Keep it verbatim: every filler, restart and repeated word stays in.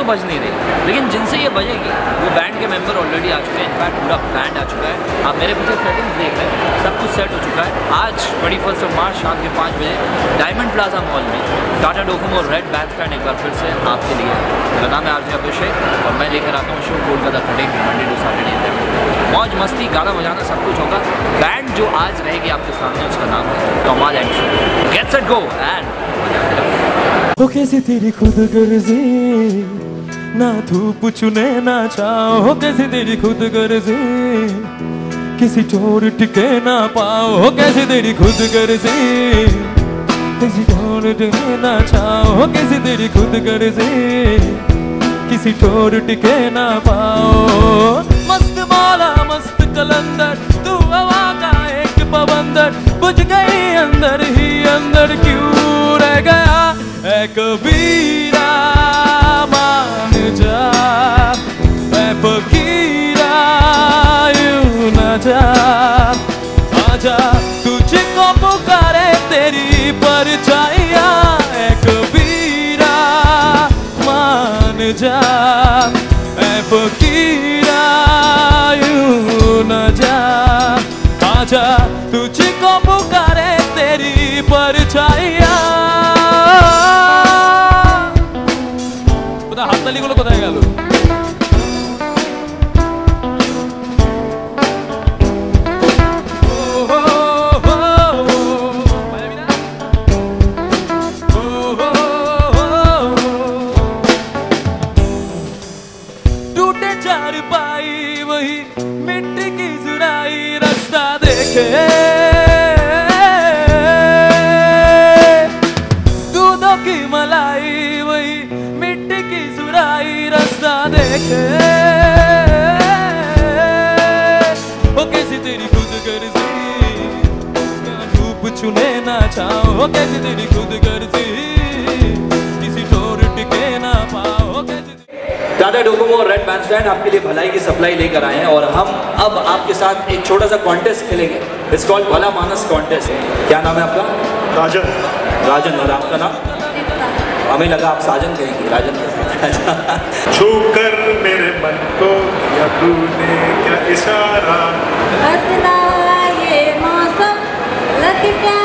बज नहीं रही, लेकिन जिनसे ये बजेगी वो बैंड के मेंबर ऑलरेडी आ चुके हैं। इनफैक्ट पूरा बैंड आ चुका है। आप मेरे पीछे सेटिंग्स देख रहे हैं, सब कुछ सेट हो चुका है। आज ट्वेंटी फर्स्ट ऑफ मार्च शाम के पाँच बजे डायमंड प्लाजा मॉल में टाटा डोकोमो रेड बैंड एक बार फिर से आपके लिए। मेरा नाम है आरजे अभिषेक और मैं लेकर आता हूँ show Kolkata cutting Monday to Saturday. मौज मस्ती गाना बजाना सब कुछ होगा। बैंड जो आज रहेगी आपके सामने उसका नाम है Kamal and get set go and हो कैसी तेरी खुद गर्जी, ना धूप चुने ना छाओ, हो कैसी तेरी खुद गर्जी, किसी ठोर टिके ना पाओ, हो कैसी तेरी खुद गर्जी, किसी ठोर टिके ना छाओ, हो कैसी तेरी खुद गर्जी, किसी ठोर टिके ना पाओ। मस्त मौला मस्त कलंदर, तू हवा का एक बवंदर, बुझ गई अंदर ही अंदर क्यों रह गया ऐ कबीरा, मान जा ऐ फकीरा, यूं न जा, आजा तुझको पुकारे तेरी परछाइया, ऐ कबीरा मान जा ऐ फकीरा, यूं न जा, आजा तुझको पुकारे तेरी परछाइया। हाथ ताली गुलो कोথায় গেল? टूटे चार पाई वही मिट्टी की सुराई, रास्ता देखे दूधों की मलाई, वही मिट्टी की सुराई, रास्ता देखे हो कैसी तेरी खुद गर्जी, ना धूप चुने ना छाओ, हो कैसी तेरी खुद गर्जी, किसी ठोर टिके ना पाओ। टाटा डोकोमो रेड बैंड आपके लिए भलाई की सप्लाई लेकर आए हैं और हम अब आपके साथ एक छोटा सा कॉन्टेस्ट खेलेंगे। इट्स कॉल्ड भला मानस कॉन्टेस्ट। क्या नाम है आपका? राजन। राजन। और आपका नाम? हमें लगा आप साजन कहेंगे। राजन छू कर मेरे मन को या तूने क्या इशारा, ये मौसम लग क्या